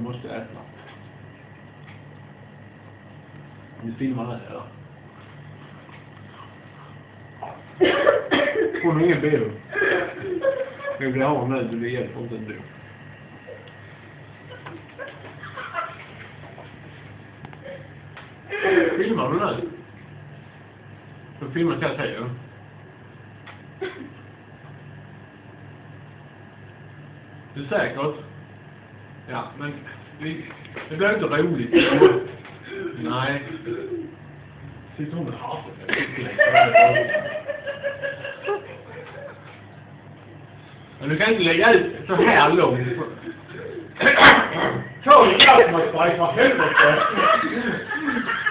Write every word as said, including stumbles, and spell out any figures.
jag måste äta. Vi filmar här, eller? Hon har ingen bio. Vi blir av nu, det hjälper inte ändå. Filmar du nu? Så filmar jag säger. Du är säkert? Ja, men det, det blir inte roligt. Nej. Sitter hon med hatet? Men du kan inte lägga ut så här långt. Ta det, jag måste bara för helvete.